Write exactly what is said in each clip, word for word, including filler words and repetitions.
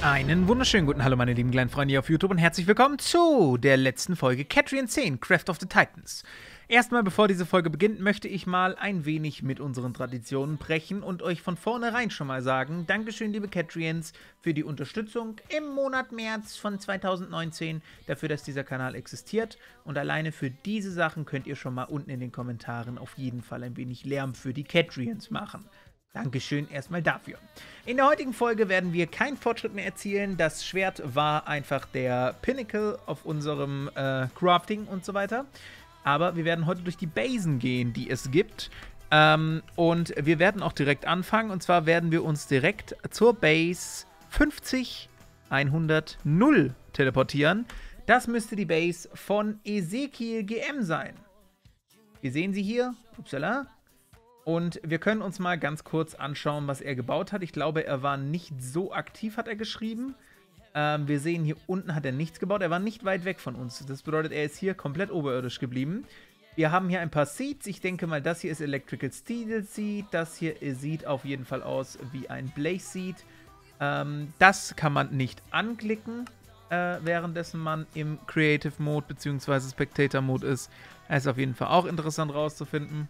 Einen wunderschönen guten Hallo meine lieben kleinen Freunde hier auf YouTube und herzlich willkommen zu der letzten Folge Catrian zehn, Craft of the Titans. Erstmal, bevor diese Folge beginnt, möchte ich mal ein wenig mit unseren Traditionen brechen und euch von vornherein schon mal sagen, Dankeschön liebe Catrians für die Unterstützung im Monat März von zweitausendneunzehn, dafür, dass dieser Kanal existiert, und alleine für diese Sachen könnt ihr schon mal unten in den Kommentaren auf jeden Fall ein wenig Lärm für die Catrians machen. Dankeschön erstmal dafür. In der heutigen Folge werden wir keinen Fortschritt mehr erzielen. Das Schwert war einfach der Pinnacle auf unserem äh, Crafting und so weiter. Aber wir werden heute durch die Basen gehen, die es gibt. Ähm, und wir werden auch direkt anfangen. Und zwar werden wir uns direkt zur Base fünfzig hundert null teleportieren. Das müsste die Base von Ezekiel G M sein. Wir sehen sie hier. Upsala. Und wir können uns mal ganz kurz anschauen, was er gebaut hat. Ich glaube, er war nicht so aktiv, hat er geschrieben. Ähm, wir sehen, hier unten hat er nichts gebaut. Er war nicht weit weg von uns. Das bedeutet, er ist hier komplett oberirdisch geblieben. Wir haben hier ein paar Seeds. Ich denke mal, das hier ist Electrical Steel Seed. Das hier sieht auf jeden Fall aus wie ein Blaze Seed. Ähm, das kann man nicht anklicken, äh, währenddessen man im Creative Mode bzw. Spectator Mode ist. Das ist auf jeden Fall auch interessant rauszufinden.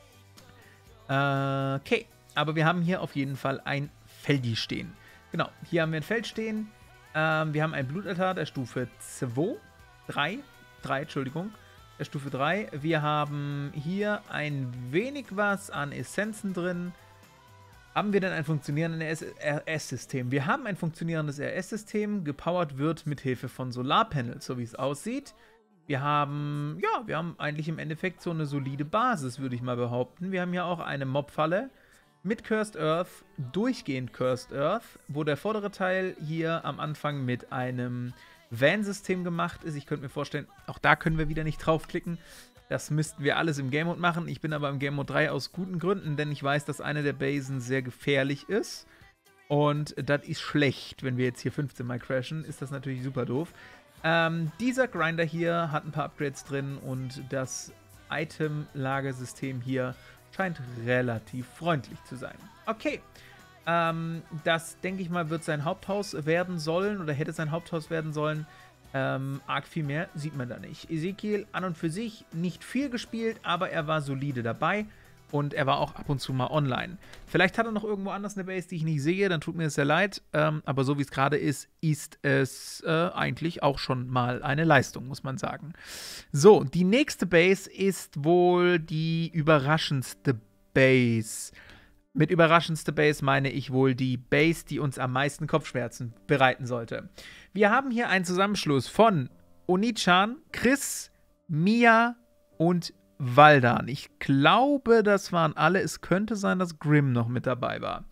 Okay, aber wir haben hier auf jeden Fall ein Feldi stehen. Genau, hier haben wir ein Feld stehen. Ähm, wir haben einen Blutaltar der Stufe zwei, drei, drei, Entschuldigung, der Stufe drei. Wir haben hier ein wenig was an Essenzen drin. Haben wir denn ein funktionierendes R S-System? Wir haben ein funktionierendes R S-System, gepowert wird mit Hilfe von Solarpanels, so wie es aussieht. Wir haben, ja, wir haben eigentlich im Endeffekt so eine solide Basis, würde ich mal behaupten. Wir haben hier auch eine Mobfalle mit Cursed Earth, durchgehend Cursed Earth, wo der vordere Teil hier am Anfang mit einem Van-System gemacht ist. Ich könnte mir vorstellen, auch da können wir wieder nicht draufklicken. Das müssten wir alles im Game Mode machen. Ich bin aber im Game Mode drei aus guten Gründen, denn ich weiß, dass eine der Basen sehr gefährlich ist. Und das ist schlecht, wenn wir jetzt hier fünfzehn Mal crashen, ist das natürlich super doof. Ähm, dieser Grinder hier hat ein paar Upgrades drin und das Item-Lagersystem hier scheint relativ freundlich zu sein. Okay, ähm, das denke ich mal wird sein Haupthaus werden sollen oder hätte sein Haupthaus werden sollen. Ähm, arg viel mehr sieht man da nicht. Ezekiel an und für sich nicht viel gespielt, aber er war solide dabei. Und er war auch ab und zu mal online. Vielleicht hat er noch irgendwo anders eine Base, die ich nicht sehe, dann tut mir es sehr leid. Ähm, aber so wie es gerade ist, ist es äh, eigentlich auch schon mal eine Leistung, muss man sagen. So, die nächste Base ist wohl die überraschendste Base. Mit überraschendste Base meine ich wohl die Base, die uns am meisten Kopfschmerzen bereiten sollte. Wir haben hier einen Zusammenschluss von Oni-chan, Chris, Mia und Valdan. Ich glaube, das waren alle. Es könnte sein, dass Grimm noch mit dabei war.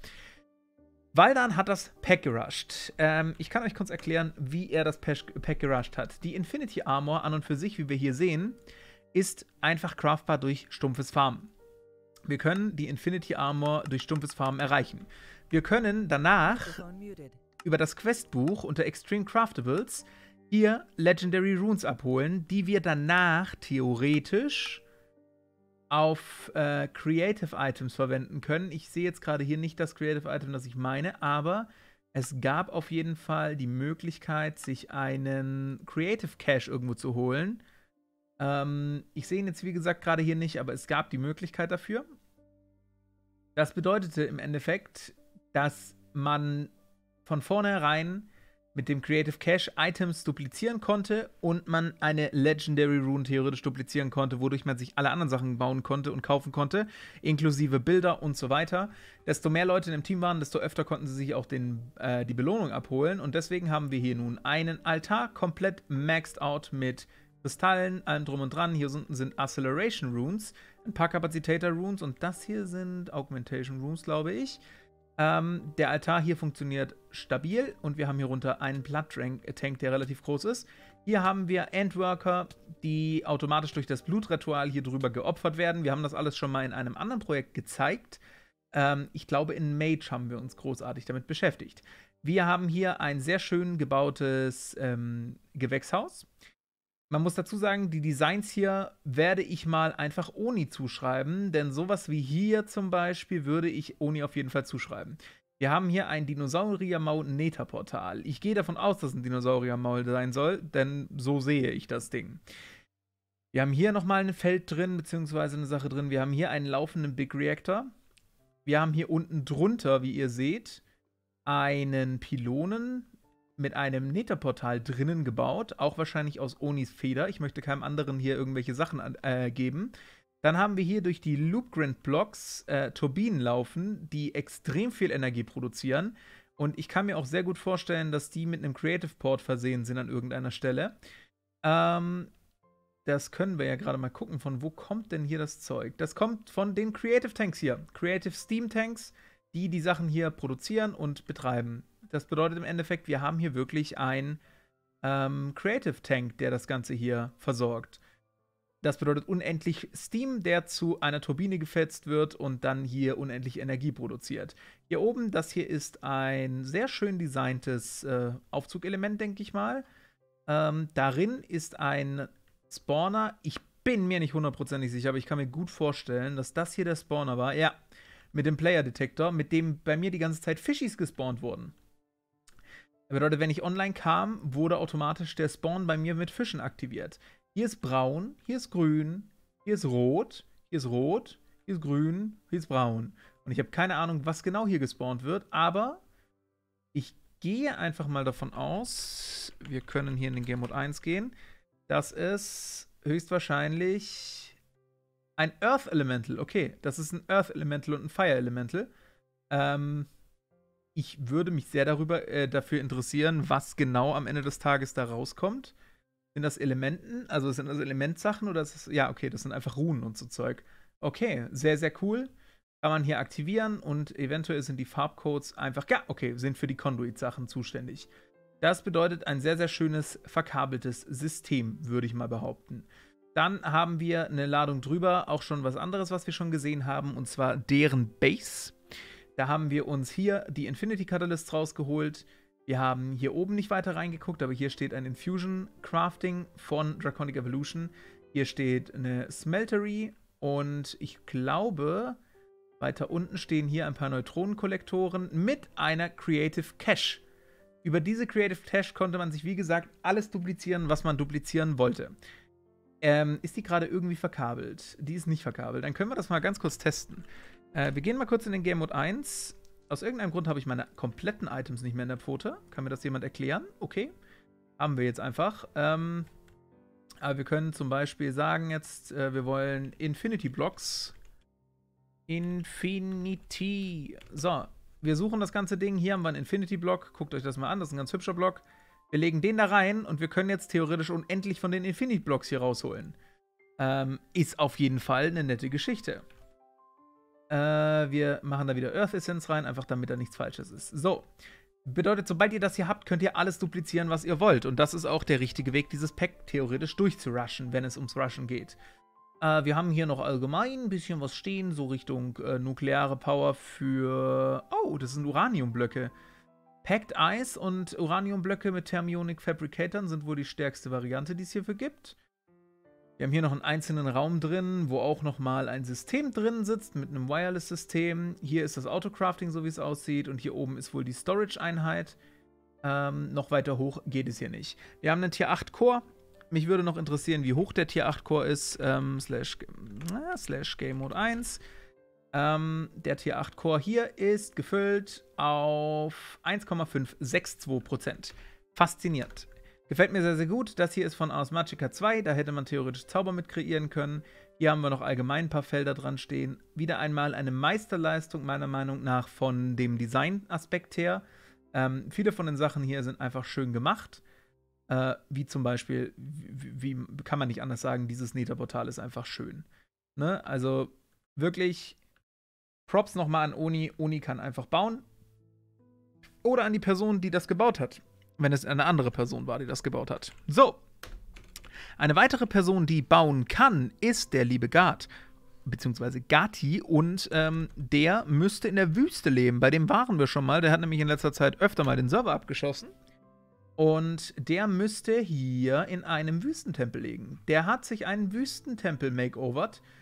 Valdan hat das Pack gerusht. Ähm, ich kann euch kurz erklären, wie er das Pack gerusht hat. Die Infinity Armor an und für sich, wie wir hier sehen, ist einfach craftbar durch stumpfes Farmen. Wir können die Infinity Armor durch stumpfes Farmen erreichen. Wir können danach über das Questbuch unter Extreme Craftables hier Legendary Runes abholen, die wir danach theoretisch auf äh, Creative Items verwenden können. Ich sehe jetzt gerade hier nicht das Creative Item, das ich meine, aber es gab auf jeden Fall die Möglichkeit, sich einen Creative Cache irgendwo zu holen. Ähm, ich sehe ihn jetzt, wie gesagt, gerade hier nicht, aber es gab die Möglichkeit dafür. Das bedeutete im Endeffekt, dass man von vornherein mit dem Creative Cache Items duplizieren konnte und man eine Legendary Rune theoretisch duplizieren konnte, wodurch man sich alle anderen Sachen bauen konnte und kaufen konnte, inklusive Bilder und so weiter. Desto mehr Leute in dem Team waren, desto öfter konnten sie sich auch den, äh, die Belohnung abholen, und deswegen haben wir hier nun einen Altar komplett maxed out mit Kristallen, allem drum und dran. Hier unten sind Acceleration Runes, ein paar Capacitator Runes, und das hier sind Augmentation Runes, glaube ich. Ähm, der Altar hier funktioniert stabil und wir haben hier runter einen Blood Tank, der relativ groß ist. Hier haben wir Endworker, die automatisch durch das Blutritual hier drüber geopfert werden. Wir haben das alles schon mal in einem anderen Projekt gezeigt. Ähm, ich glaube, in Mage haben wir uns großartig damit beschäftigt. Wir haben hier ein sehr schön gebautes ähm, Gewächshaus. Man muss dazu sagen, die Designs hier werde ich mal einfach Oni zuschreiben, denn sowas wie hier zum Beispiel würde ich Oni auf jeden Fall zuschreiben. Wir haben hier ein Dinosauriermaul-Nether-Portal. Ich gehe davon aus, dass ein Dinosauriermaul sein soll, denn so sehe ich das Ding. Wir haben hier nochmal ein Feld drin, beziehungsweise eine Sache drin. Wir haben hier einen laufenden Big Reactor. Wir haben hier unten drunter, wie ihr seht, einen Pylonen mit einem Nether-Portal drinnen gebaut. Auch wahrscheinlich aus Onis Feder. Ich möchte keinem anderen hier irgendwelche Sachen äh, geben. Dann haben wir hier durch die Loopgrind-Blocks äh, Turbinen laufen, die extrem viel Energie produzieren. Und ich kann mir auch sehr gut vorstellen, dass die mit einem Creative Port versehen sind an irgendeiner Stelle. Ähm, das können wir ja gerade mal gucken, von wo kommt denn hier das Zeug? Das kommt von den Creative Tanks hier. Creative Steam Tanks, die die Sachen hier produzieren und betreiben. Das bedeutet im Endeffekt, wir haben hier wirklich einen ähm, Creative Tank, der das Ganze hier versorgt. Das bedeutet unendlich Steam, der zu einer Turbine gefetzt wird und dann hier unendlich Energie produziert. Hier oben, das hier ist ein sehr schön designtes äh, Aufzugelement, denke ich mal. Ähm, darin ist ein Spawner. Ich bin mir nicht hundertprozentig sicher, aber ich kann mir gut vorstellen, dass das hier der Spawner war. Ja, mit dem Player Detector, mit dem bei mir die ganze Zeit Fischis gespawnt wurden. Das bedeutet, wenn ich online kam, wurde automatisch der Spawn bei mir mit Fischen aktiviert. Hier ist braun, hier ist grün, hier ist rot, hier ist rot, hier ist grün, hier ist braun. Und ich habe keine Ahnung, was genau hier gespawnt wird, aber ich gehe einfach mal davon aus, wir können hier in den Game Mode eins gehen, dass es höchstwahrscheinlich ein Earth Elemental, okay, das ist ein Earth Elemental und ein Fire Elemental. Ähm, ich würde mich sehr darüber, äh, dafür interessieren, was genau am Ende des Tages da rauskommt. Sind das Elementen? Also sind das Elementsachen oder ist das, ja, okay, das sind einfach Runen und so Zeug. Okay, sehr, sehr cool. Kann man hier aktivieren und eventuell sind die Farbcodes einfach, ja, okay, sind für die Conduit-Sachen zuständig. Das bedeutet ein sehr, sehr schönes, verkabeltes System, würde ich mal behaupten. Dann haben wir eine Ladung drüber, auch schon was anderes, was wir schon gesehen haben, und zwar deren Base. Da haben wir uns hier die Infinity Catalysts rausgeholt. Wir haben hier oben nicht weiter reingeguckt, aber hier steht ein Infusion Crafting von Draconic Evolution. Hier steht eine Smeltery und ich glaube, weiter unten stehen hier ein paar Neutronenkollektoren mit einer Creative Cache. Über diese Creative Cache konnte man sich, wie gesagt, alles duplizieren, was man duplizieren wollte. Ähm, ist die gerade irgendwie verkabelt? Die ist nicht verkabelt. Dann können wir das mal ganz kurz testen. Äh, wir gehen mal kurz in den Game Mode eins. Aus irgendeinem Grund habe ich meine kompletten Items nicht mehr in der Pfote. Kann mir das jemand erklären? Okay. Haben wir jetzt einfach. Ähm, aber wir können zum Beispiel sagen jetzt, äh, wir wollen Infinity Blocks. Infinity. So, wir suchen das ganze Ding. Hier haben wir einen Infinity Block. Guckt euch das mal an. Das ist ein ganz hübscher Block. Wir legen den da rein und wir können jetzt theoretisch unendlich von den Infinity Blocks hier rausholen. Ähm, ist auf jeden Fall eine nette Geschichte. Wir machen da wieder Earth Essence rein, einfach damit da nichts Falsches ist. So, bedeutet, sobald ihr das hier habt, könnt ihr alles duplizieren, was ihr wollt. Und das ist auch der richtige Weg, dieses Pack theoretisch durchzurushen, wenn es ums Rushen geht. Äh, wir haben hier noch allgemein ein bisschen was stehen, so Richtung äh, nukleare Power für... Oh, das sind Uraniumblöcke. Packed Ice und Uraniumblöcke mit Thermionic Fabricatoren sind wohl die stärkste Variante, die es hierfür gibt. Wir haben hier noch einen einzelnen Raum drin, wo auch nochmal ein System drin sitzt mit einem Wireless-System. Hier ist das Autocrafting, so wie es aussieht. Und hier oben ist wohl die Storage-Einheit. Ähm, noch weiter hoch geht es hier nicht. Wir haben einen Tier acht Core. Mich würde noch interessieren, wie hoch der Tier acht Core ist. Ähm, slash, äh, slash Game Mode eins. Ähm, der Tier acht Core hier ist gefüllt auf eins Komma fünf sechs zwei Prozent. Faszinierend. Gefällt mir sehr, sehr gut. Das hier ist von Ars Magica zwei. Da hätte man theoretisch Zauber mit kreieren können. Hier haben wir noch allgemein ein paar Felder dran stehen. Wieder einmal eine Meisterleistung, meiner Meinung nach, von dem Design-Aspekt her. Ähm, viele von den Sachen hier sind einfach schön gemacht. Äh, wie zum Beispiel, wie, wie kann man nicht anders sagen, dieses Nether-Portal ist einfach schön. Ne? Also wirklich Props nochmal an Oni. Oni kann einfach bauen. Oder an die Person, die das gebaut hat. Wenn es eine andere Person war, die das gebaut hat. So. Eine weitere Person, die bauen kann, ist der liebe Gart. Beziehungsweise Gati. Und ähm, der müsste in der Wüste leben. Bei dem waren wir schon mal. Der hat nämlich in letzter Zeit öfter mal den Server abgeschossen. Und der müsste hier in einem Wüstentempel liegen. Der hat sich einen Wüstentempel makeovert.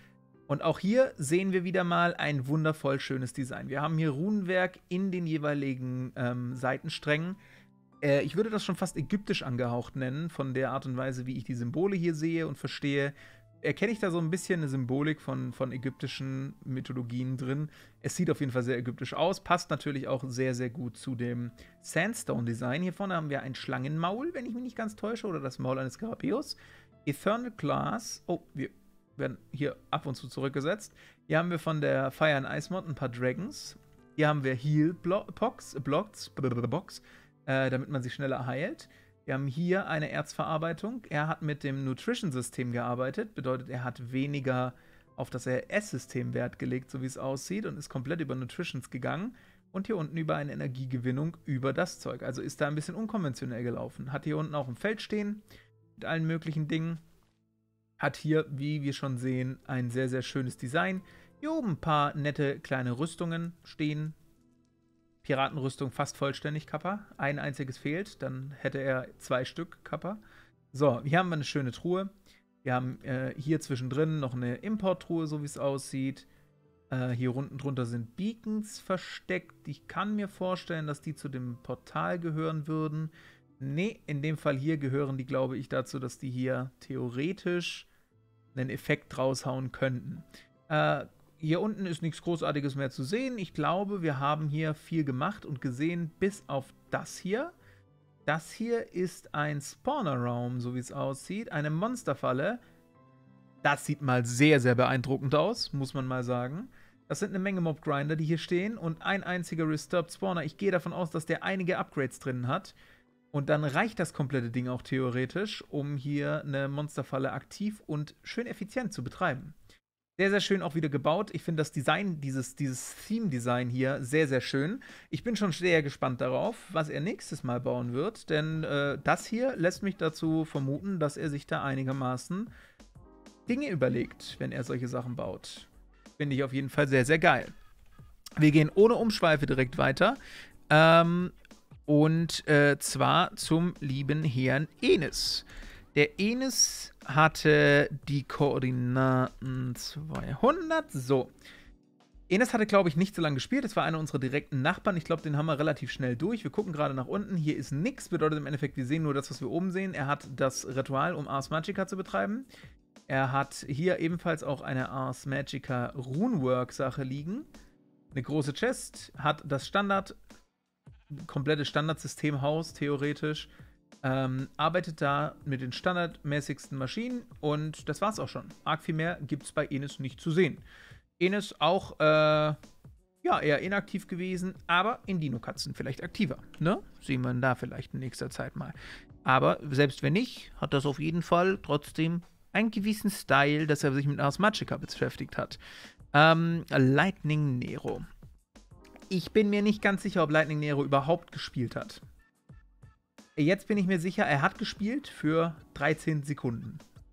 Und auch hier sehen wir wieder mal ein wundervoll schönes Design. Wir haben hier Runenwerk in den jeweiligen ähm, Seitensträngen. Äh, ich würde das schon fast ägyptisch angehaucht nennen, von der Art und Weise, wie ich die Symbole hier sehe und verstehe. Erkenne ich da so ein bisschen eine Symbolik von, von ägyptischen Mythologien drin. Es sieht auf jeden Fall sehr ägyptisch aus, passt natürlich auch sehr, sehr gut zu dem Sandstone-Design. Hier vorne haben wir ein Schlangenmaul, wenn ich mich nicht ganz täusche, oder das Maul eines Skarabäus. Eternal Glass. Oh, wir werden hier ab und zu zurückgesetzt. Hier haben wir von der Fire and Ice Mod ein paar Dragons. Hier haben wir Heal Blocks, Blocks, Box, äh, damit man sich schneller heilt. Wir haben hier eine Erzverarbeitung. Er hat mit dem Nutrition-System gearbeitet. Bedeutet, er hat weniger auf das R S-System Wert gelegt, so wie es aussieht, und ist komplett über Nutritions gegangen. Und hier unten über eine Energiegewinnung über das Zeug. Also ist da ein bisschen unkonventionell gelaufen. Hat hier unten auch ein Feld stehen mit allen möglichen Dingen. Hat hier, wie wir schon sehen, ein sehr, sehr schönes Design. Hier oben ein paar nette kleine Rüstungen stehen. Piratenrüstung fast vollständig, Kappa. Ein einziges fehlt, dann hätte er zwei Stück, Kappa. So, hier haben wir eine schöne Truhe. Wir haben äh, hier zwischendrin noch eine Importtruhe, so wie es aussieht. Äh, hier unten drunter sind Beacons versteckt. Ich kann mir vorstellen, dass die zu dem Portal gehören würden. Nee, in dem Fall hier gehören die, glaube ich, dazu, dass die hier theoretisch einen Effekt raushauen könnten. Äh, Hier unten ist nichts Großartiges mehr zu sehen. Ich glaube, wir haben hier viel gemacht und gesehen, bis auf das hier. Das hier ist ein Spawner-Raum, so wie es aussieht. Eine Monsterfalle. Das sieht mal sehr, sehr beeindruckend aus, muss man mal sagen. Das sind eine Menge Mob-Grinder, die hier stehen. Und ein einziger Resturbed Spawner. Ich gehe davon aus, dass der einige Upgrades drin hat. Und dann reicht das komplette Ding auch theoretisch, um hier eine Monsterfalle aktiv und schön effizient zu betreiben. Sehr, sehr schön auch wieder gebaut. Ich finde das Design, dieses, dieses Theme-Design hier sehr, sehr schön. Ich bin schon sehr gespannt darauf, was er nächstes Mal bauen wird. Denn äh, das hier lässt mich dazu vermuten, dass er sich da einigermaßen Dinge überlegt, wenn er solche Sachen baut. Finde ich auf jeden Fall sehr, sehr geil. Wir gehen ohne Umschweife direkt weiter. Ähm, und äh, zwar zum lieben Herrn Enes. Der Enes hatte die Koordinaten zweihundert. So. Enes hatte, glaube ich, nicht so lange gespielt. Das war einer unserer direkten Nachbarn. Ich glaube, den haben wir relativ schnell durch. Wir gucken gerade nach unten. Hier ist nichts. Bedeutet im Endeffekt, wir sehen nur das, was wir oben sehen. Er hat das Ritual, um Ars Magica zu betreiben. Er hat hier ebenfalls auch eine Ars Magica Runework-Sache liegen. Eine große Chest. Hat das Standard, komplette Standardsystemhaus, theoretisch. Ähm, arbeitet da mit den standardmäßigsten Maschinen und das war's auch schon. Arg viel mehr gibt es bei Enes nicht zu sehen. Enes auch, äh, ja, eher inaktiv gewesen, aber in Dino-Katzen vielleicht aktiver, ne? Sehen wir da vielleicht in nächster Zeit mal. Aber selbst wenn nicht, hat das auf jeden Fall trotzdem einen gewissen Style, dass er sich mit Ars Magica beschäftigt hat. Ähm, Lightning Nero. Ich bin mir nicht ganz sicher, ob Lightning Nero überhaupt gespielt hat. Jetzt bin ich mir sicher, er hat gespielt für dreizehn Sekunden.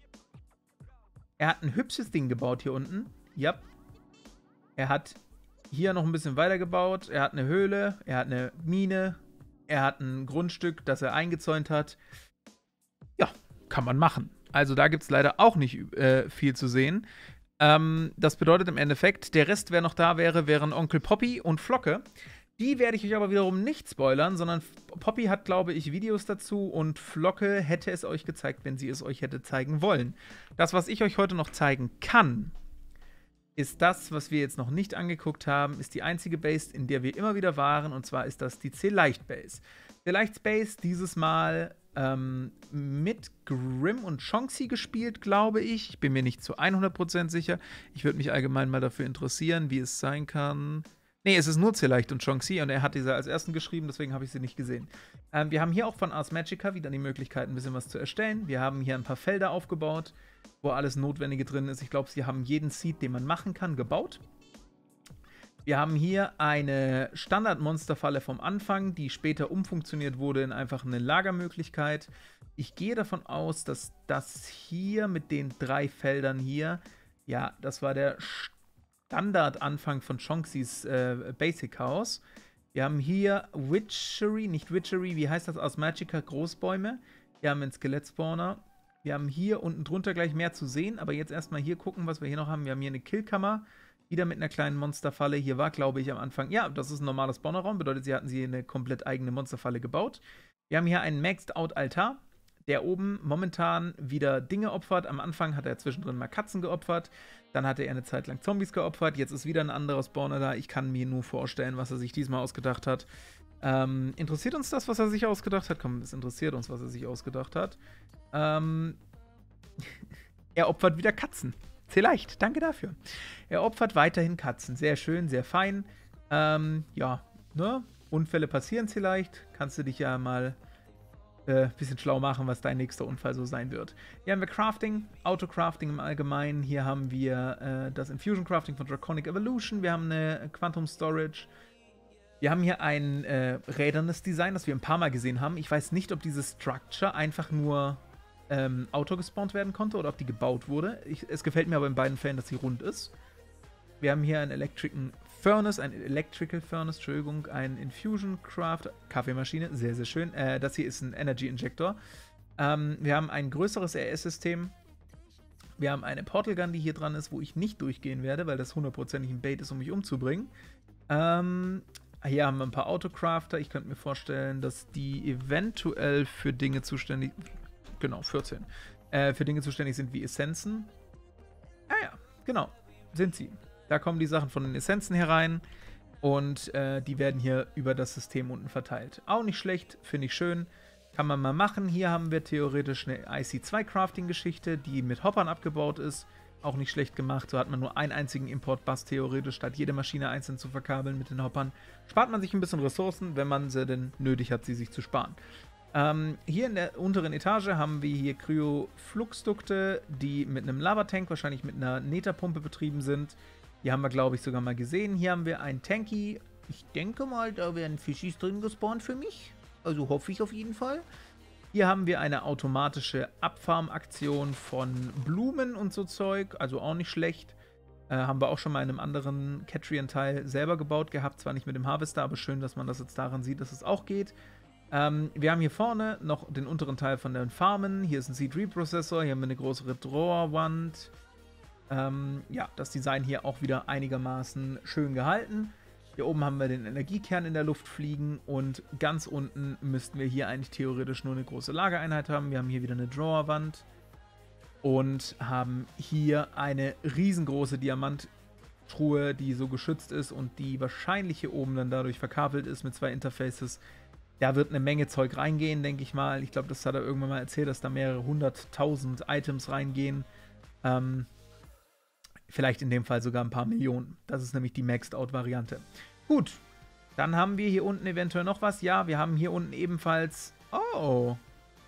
Er hat ein hübsches Ding gebaut hier unten. Ja. Er hat hier noch ein bisschen weiter gebaut. Er hat eine Höhle, er hat eine Mine, er hat ein Grundstück, das er eingezäunt hat. Ja, kann man machen. Also da gibt es leider auch nicht äh, viel zu sehen. Ähm, das bedeutet im Endeffekt, der Rest, wer noch da wäre, wären Onkel Poppy und Flocke. Die werde ich euch aber wiederum nicht spoilern, sondern Poppy hat, glaube ich, Videos dazu und Flocke hätte es euch gezeigt, wenn sie es euch hätte zeigen wollen. Das, was ich euch heute noch zeigen kann, ist das, was wir jetzt noch nicht angeguckt haben, ist die einzige Base, in der wir immer wieder waren, und zwar ist das die C-Leicht-Base. C-Leicht-Base dieses Mal ähm, mit Grimm und Chonxy gespielt, glaube ich. Ich bin mir nicht zu hundert Prozent sicher. Ich würde mich allgemein mal dafür interessieren, wie es sein kann. Nee, es ist nur C-Leicht und Chonxy und er hat diese als ersten geschrieben, deswegen habe ich sie nicht gesehen. Ähm, wir haben hier auch von Ars Magica wieder die Möglichkeit, ein bisschen was zu erstellen. Wir haben hier ein paar Felder aufgebaut, wo alles Notwendige drin ist. Ich glaube, sie haben jeden Seed, den man machen kann, gebaut. Wir haben hier eine Standard-Monsterfalle vom Anfang, die später umfunktioniert wurde in einfach eine Lagermöglichkeit. Ich gehe davon aus, dass das hier mit den drei Feldern hier, ja, das war der Standard-Anfang von Chonxys äh, Basic House. Wir haben hier Witchery, nicht Witchery, wie heißt das aus Magica? Großbäume. Wir haben einen Skelett-Spawner. Wir haben hier unten drunter gleich mehr zu sehen, aber jetzt erstmal hier gucken, was wir hier noch haben. Wir haben hier eine Killkammer, wieder mit einer kleinen Monsterfalle. Hier war, glaube ich, am Anfang, ja, das ist ein normaler Spawnerraum, bedeutet, sie hatten sie eine komplett eigene Monsterfalle gebaut. Wir haben hier einen Maxed-Out-Altar, der oben momentan wieder Dinge opfert. Am Anfang hat er zwischendrin mal Katzen geopfert, dann hatte er eine Zeit lang Zombies geopfert, jetzt ist wieder ein anderer Spawner da. Ich kann mir nur vorstellen, was er sich diesmal ausgedacht hat. Ähm, interessiert uns das, was er sich ausgedacht hat? Komm, es interessiert uns, was er sich ausgedacht hat. Ähm, er opfert wieder Katzen. Vielleicht, danke dafür. Er opfert weiterhin Katzen. Sehr schön, sehr fein. Ähm, ja, ne? Unfälle passieren vielleicht. Kannst du dich ja mal ein äh, bisschen schlau machen, was dein nächster Unfall so sein wird. Hier haben wir Crafting, Auto-Crafting im Allgemeinen. Hier haben wir äh, das Infusion Crafting von Draconic Evolution. Wir haben eine Quantum Storage. Wir haben hier ein äh, rädernes Design, das wir ein paar Mal gesehen haben. Ich weiß nicht, ob diese Structure einfach nur ähm, auto-gespawnt werden konnte oder ob die gebaut wurde. Ich, es gefällt mir aber in beiden Fällen, dass sie rund ist. Wir haben hier einen Electrical Furnace, ein Electrical Furnace, Entschuldigung, ein Infusion Craft, Kaffeemaschine, sehr, sehr schön. Äh, das hier ist ein Energy Injector. Ähm, wir haben ein größeres R S-System. Wir haben eine Portal Gun, die hier dran ist, wo ich nicht durchgehen werde, weil das hundertprozentig ein Bait ist, um mich umzubringen. Ähm, hier haben wir ein paar Autocrafter. Ich könnte mir vorstellen, dass die eventuell für Dinge zuständig, genau, vierzehn, äh, für Dinge zuständig sind wie Essenzen. Ah ja, genau, sind sie. Da kommen die Sachen von den Essenzen herein und äh, die werden hier über das System unten verteilt. Auch nicht schlecht, finde ich schön. Kann man mal machen. Hier haben wir theoretisch eine I C zwei Crafting-Geschichte, die mit Hoppern abgebaut ist. Auch nicht schlecht gemacht. So hat man nur einen einzigen Import-Bus theoretisch, statt jede Maschine einzeln zu verkabeln mit den Hoppern. Spart man sich ein bisschen Ressourcen, wenn man sie denn nötig hat, sie sich zu sparen. Ähm, hier in der unteren Etage haben wir hier Kryofluxdukte, die mit einem Lavatank, wahrscheinlich mit einer Netherpumpe betrieben sind. Die haben wir, glaube ich, sogar mal gesehen. Hier haben wir ein Tanky. Ich denke mal, da werden Fischis drin gespawnt für mich. Also hoffe ich auf jeden Fall. Hier haben wir eine automatische Abfarmaktion von Blumen und so Zeug. Also auch nicht schlecht. Äh, haben wir auch schon mal in einem anderen Catrian-Teil selber gebaut gehabt. Zwar nicht mit dem Harvester, aber schön, dass man das jetzt daran sieht, dass es auch geht. Ähm, wir haben hier vorne noch den unteren Teil von den Farmen. Hier ist ein Seed Reprocessor. Hier haben wir eine größere Drawerwand. Ähm, ja, das Design hier auch wieder einigermaßen schön gehalten. Hier oben haben wir den Energiekern in der Luft fliegen und ganz unten müssten wir hier eigentlich theoretisch nur eine große Lagereinheit haben. Wir haben hier wieder eine Drawerwand und haben hier eine riesengroße Diamanttruhe, die so geschützt ist und die wahrscheinlich hier oben dann dadurch verkabelt ist mit zwei Interfaces. Da wird eine Menge Zeug reingehen, denke ich mal. Ich glaube, das hat er irgendwann mal erzählt, dass da mehrere hunderttausend Items reingehen. Ähm, Vielleicht in dem Fall sogar ein paar Millionen. Das ist nämlich die Maxed-Out-Variante. Gut, dann haben wir hier unten eventuell noch was. Ja, wir haben hier unten ebenfalls... Oh!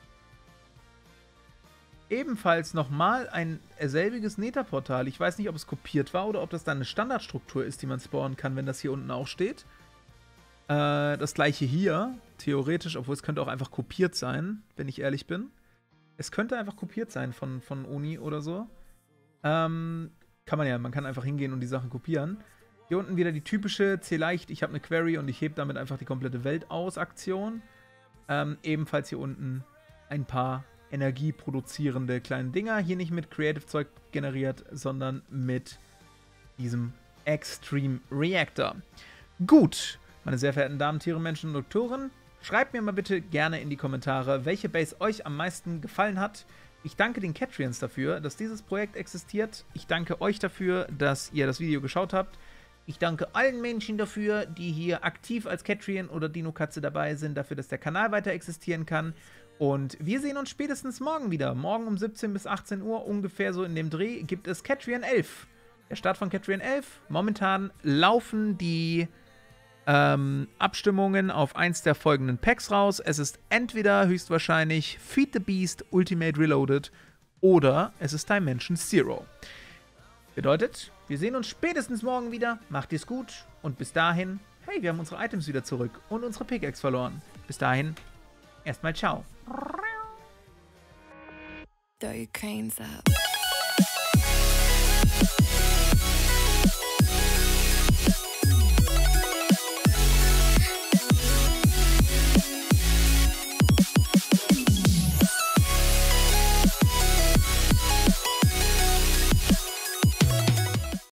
Ebenfalls nochmal ein selbiges Nether-Portal. Ich weiß nicht, ob es kopiert war oder ob das dann eine Standardstruktur ist, die man spawnen kann, wenn das hier unten auch steht. Äh, das gleiche hier, theoretisch, obwohl es könnte auch einfach kopiert sein, wenn ich ehrlich bin. Es könnte einfach kopiert sein von, von Uni oder so. Ähm... Kann man ja, man kann einfach hingehen und die Sachen kopieren. Hier unten wieder die typische C-Leicht, ich habe eine Query und ich hebe damit einfach die komplette Welt aus Aktion. Ähm, ebenfalls hier unten ein paar energieproduzierende kleine Dinger. Hier nicht mit Creative-Zeug generiert, sondern mit diesem Extreme Reactor. Gut, meine sehr verehrten Damen, Tiere, Menschen und Doktoren, schreibt mir mal bitte gerne in die Kommentare, welche Base euch am meisten gefallen hat. Ich danke den Catrians dafür, dass dieses Projekt existiert. Ich danke euch dafür, dass ihr das Video geschaut habt. Ich danke allen Menschen dafür, die hier aktiv als Catrian oder Dino-Katze dabei sind, dafür, dass der Kanal weiter existieren kann. Und wir sehen uns spätestens morgen wieder. Morgen um siebzehn bis achtzehn Uhr, ungefähr so in dem Dreh, gibt es Catrian elf. Der Start von Catrian elf. Momentan laufen die Ähm, Abstimmungen auf eins der folgenden Packs raus. Es ist entweder höchstwahrscheinlich Feed the Beast Ultimate Reloaded oder es ist Dimension Zero. Bedeutet, wir sehen uns spätestens morgen wieder. Macht es gut und bis dahin, hey, wir haben unsere Items wieder zurück und unsere Pickaxe verloren. Bis dahin, erstmal ciao. Throw your cranes up.